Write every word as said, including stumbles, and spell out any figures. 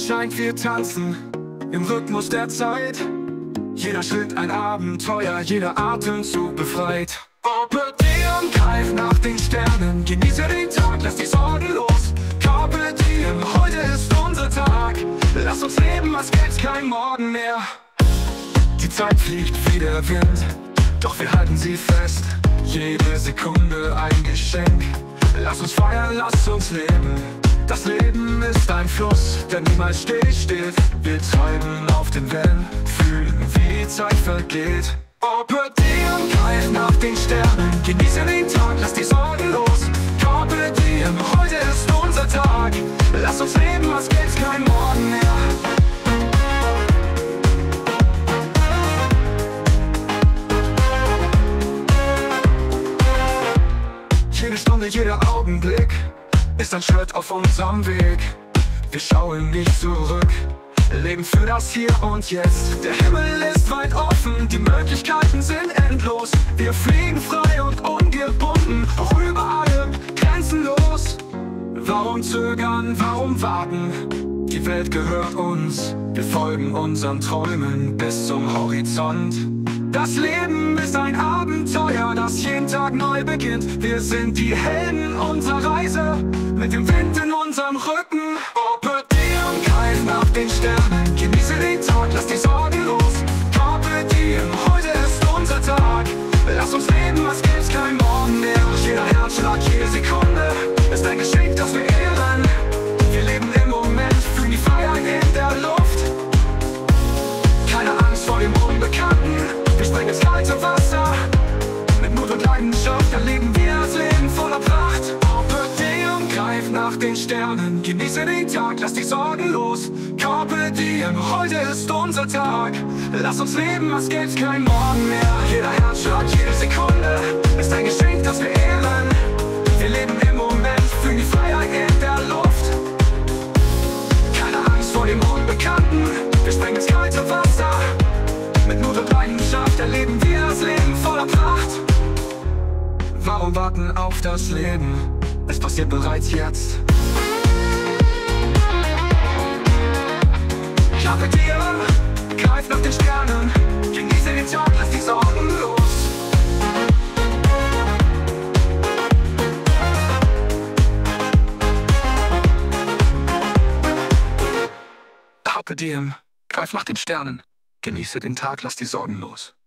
scheint, wir tanzen im Rhythmus der Zeit. Jeder Schritt ein Abenteuer, jeder Atemzug befreit. Carpe diem, greif nach den Sternen, genieße den Tag, lass die Sorgen los. Carpe diem, heute ist unser Tag, lass uns leben, als gäb's kein Morgen mehr. Die Zeit fliegt wie der Wind, doch wir halten sie fest. Jede Sekunde ein Geschenk, lass uns feiern, lass uns leben. Das Leben ist ein Fluss, der niemals stillsteht. Wir treiben auf den Wellen, fühlen wie die Zeit vergeht. Carpe diem, greif nach den Sternen, genieße den Tag, lass die Sorgen los. Carpe diem, heute ist unser Tag, lass uns leben, als gäb's kein Morgen mehr. Jede Stunde, jeder Augenblick ist ein Schritt auf unserem Weg. Wir schauen nicht zurück, leben für das Hier und Jetzt. Der Himmel ist weit offen, die Möglichkeiten sind endlos. Wir fliegen frei und ungebunden, auch über allem grenzenlos. Warum zögern, warum warten? Die Welt gehört uns, wir folgen unseren Träumen bis zum Horizont. Das Leben ist ein Abenteuer, das jeden Tag neu beginnt. Wir sind die Helden unserer Reise, mit dem Wind in unserem Rücken. Carpe diem, greif nach den Sternen, genieße den Tag, lass die Sorgen los. Carpe diem, heute ist unser Tag, lass uns leben, als gäb's kein Morgen mehr. Jeder Herzschlag, jede Sekunde ist ein Geschenk, das wir ehren. Wir leben im Moment, fühlen die Freiheit in der Luft. Keine Angst vor dem Unbekannten, wir springen ins kalte Wasser. Mit Mut und Leidenschaft erleben wir das Leben voller Pracht. Carpe diem, greif nach den Sternen, genieße den Tag, lass die Sorgen los. Carpe diem, heute ist unser Tag, lass uns leben, als gäb's kein Morgen mehr. Jeder Herzschlag, jede Sekunde ist ein Geschenk, das wir ehren. Wir leben im Moment, fühlen die Freiheit in der Luft. Keine Angst vor dem Unbekannten, wir springen ins kalte Wasser. Mit Mut und Leidenschaft erleben wir das Leben voller Pracht. Warum warten auf das Leben? Es passiert bereits jetzt. Carpe diem, greif nach den Sternen, genieße den Tag, lass die Sorgen los. Carpe diem, greif nach den Sternen, genieße den Tag, lass die Sorgen los.